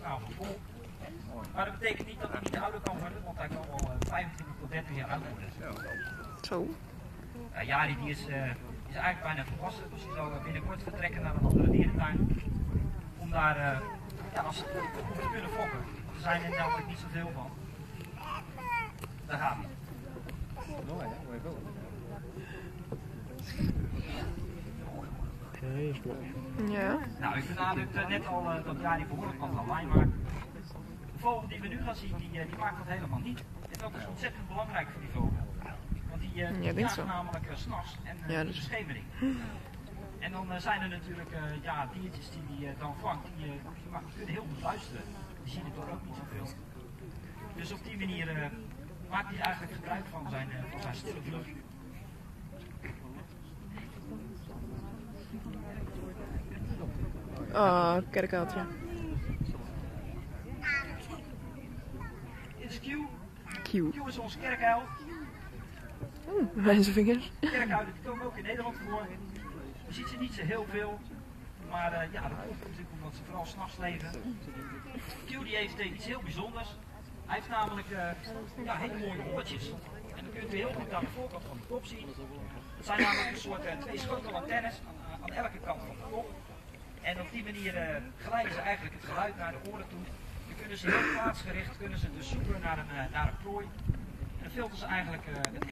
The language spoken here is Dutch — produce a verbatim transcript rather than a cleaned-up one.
gaan voor vol. Maar dat betekent niet dat hij niet ouder kan worden, want hij kan wel uh, vijfentwintig tot dertig jaar oud worden. Zo. Uh, Jari die is, uh, is eigenlijk bijna volwassen, dus die zal binnenkort vertrekken naar een andere dierentuin. Om daar uh, ja, als, om te kunnen fokken. Er zijn er namelijk niet zoveel van. Daar gaat hij. Ja. Nou, ik benadrukte net al uh, dat Jari behoorlijk wat lawaai maakt. De vogel die we nu gaan zien, die, uh, die maakt dat helemaal niet. En dat is ontzettend belangrijk voor die vogel. Want die uh, ja, jagen namelijk uh, 's nachts en uh, ja, in dus... de schemering. En dan uh, zijn er natuurlijk uh, ja, diertjes die die uh, dan vangt, die, uh, die, die kunnen heel goed luisteren. Die zien er toch ook niet zoveel. Dus op die manier uh, maakt hij eigenlijk gebruik van zijn, uh, van zijn stille vlucht. Oh, kerkuiltje. Dit is Q. Q. Q is onze kerkuil. Oeh, mijn vingers. Kerkuilen die komen ook in Nederland voor. Je ziet ze niet zo heel veel. Maar uh, ja, dat komt natuurlijk omdat ze vooral 's nachts leven. Q die heeft uh, iets heel bijzonders. Hij heeft namelijk uh, ja, hele mooie oortjes. En dan kunt u heel goed aan de voorkant van de kop zien. Het zijn namelijk een soort uh, twee schotel antennes aan, aan elke kant van de kop. En op die manier uh, geleiden ze eigenlijk het geluid naar de oren toe. Dan kunnen ze heel plaatsgericht kunnen ze dus zoeken naar een, uh, naar een prooi. En dan filteren ze eigenlijk uh, het